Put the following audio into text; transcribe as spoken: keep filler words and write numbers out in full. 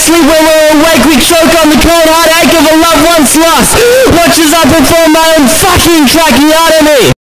sleep when we're awake. We choke on the cold heartache of a loved one's loss. Watches I perform my own fucking tracheotomy.